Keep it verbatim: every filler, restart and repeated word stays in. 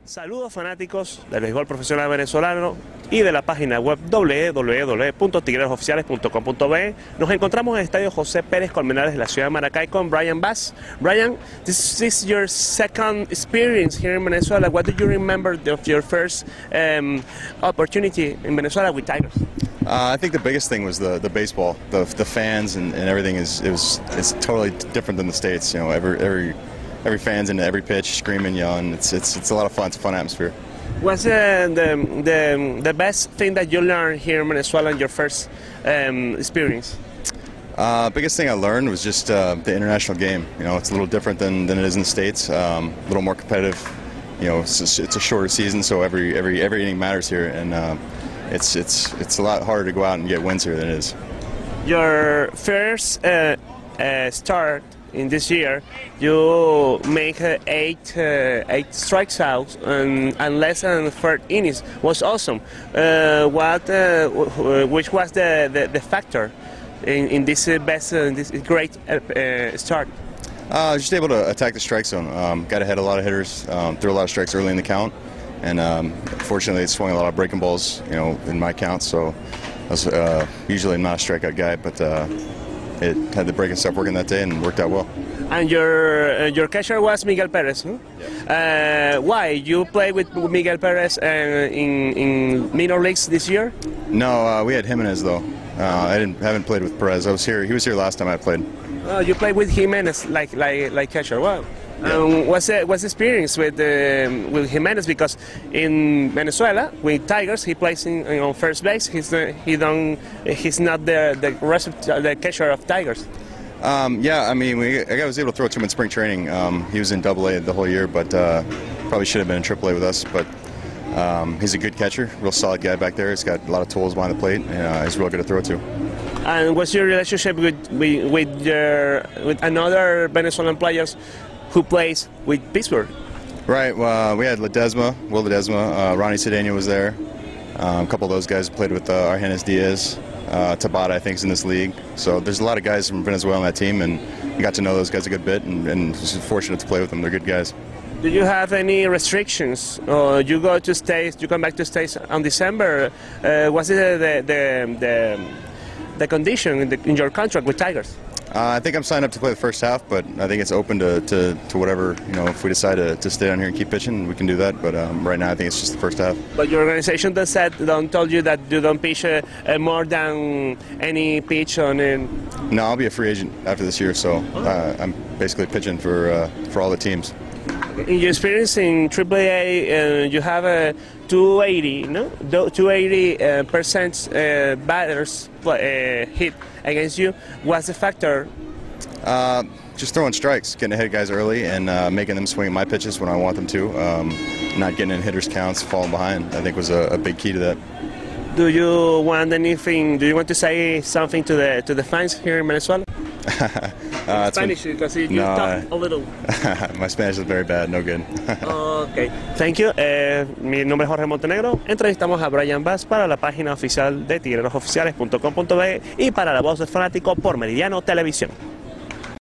Saludos fanáticos del béisbol profesional venezolano y de la página web doble u doble u doble u punto tigreros oficiales punto com punto be. Nos encontramos en el estadio José Pérez Colmenares de la ciudad de Maracay con Brian Bass. Brian, this is your second experience here in Venezuela. What do you remember of your first um, opportunity in Venezuela with Tigers? Uh, I think the biggest thing was the the baseball, the the fans and, and everything is it was it's totally different than the States. You know, every every every fan's into every pitch, screaming, yelling. It's it's it's a lot of fun. It's a fun atmosphere. What's uh, the the the best thing that you learned here in Venezuela in your first um, experience? Uh, biggest thing I learned was just uh, the international game. You know, it's a little different than, than it is in the States. Um, a little more competitive. You know, it's, it's a shorter season, so every every every inning matters here, and uh, it's it's it's a lot harder to go out and get wins here than it is. Your first uh, uh, start in this year, you make uh, eight uh, eight strikes out and, and less than third innings. Was awesome. Uh, what uh, which was the, the, the factor in, in this uh, best uh, this great uh, uh, start? Uh, just able to attack the strike zone. Um, got ahead a lot of hitters, um, threw a lot of strikes early in the count, and um, fortunately it swung a lot of breaking balls, you know, in my count. So I was uh, usually not a strikeout guy, but uh, it had the breaking stuff working that day and worked out well. And your uh, your catcher was Miguel Perez. Huh? Yes. Uh, why you play with Miguel Perez uh, in in minor leagues this year? No, uh, we had Jimenez though. Uh, I didn't haven't played with Perez. I was here. He was here last time I played. Oh, you played with Jimenez like like like catcher. Wow. Yeah. Um, what's the, what's the experience with uh, with Jimenez? Because in Venezuela with Tigers he plays in, in on first base. He's uh, he don't he's not the the rest of the catcher of Tigers. Um, yeah, I mean, we, I was able to throw to him in spring training. Um, he was in Double A the whole year, but uh, probably should have been in Triple A with us. But um, he's a good catcher, real solid guy back there. He's got a lot of tools behind the plate, and uh, he's real good to throw to. And what's your relationship with with with, your, with another Venezuelan players who plays with Pittsburgh? Right. Well, uh, we had Ledesma, Will Ledesma, uh, Ronnie Cedeno was there. Um, a couple of those guys played with uh, Argenis Diaz. Uh, Tabata, I think, is in this league. So there's a lot of guys from Venezuela on that team, and you got to know those guys a good bit, and, and was fortunate to play with them. They're good guys. Do you have any restrictions? Or you go to States, you come back to States on December. Uh, what's the the the, the, the condition in, the, in your contract with Tigers? Uh, I think I'm signed up to play the first half, but I think it's open to, to, to whatever, you know, if we decide to, to stay down here and keep pitching, we can do that. But um, right now I think it's just the first half. But your organization does said, don't told you that you don't pitch uh, uh, more than any pitch on it? No, I'll be a free agent after this year, so uh, I'm basically pitching for, uh, for all the teams. In your experience in Triple A, uh, you have a two eighty, no? two eighty uh, percent uh, batters uh, hit against you. What's the factor? Uh, just throwing strikes, getting ahead of guys early, and uh, making them swing my pitches when I want them to. Um, not getting in hitters' counts, falling behind, I think was a, a big key to that. Do you want anything? Do you want to say something to the to the fans here in Venezuela? uh, Spanish, been, because you no, talk a little. My Spanish is very bad, no good. Okay, thank you. Eh, mi nombre es Jorge Montenegro. Entrevistamos a Brian Bass para la página oficial de tigreros oficiales punto com punto be y para La Voz del Fanático por Meridiano Televisión.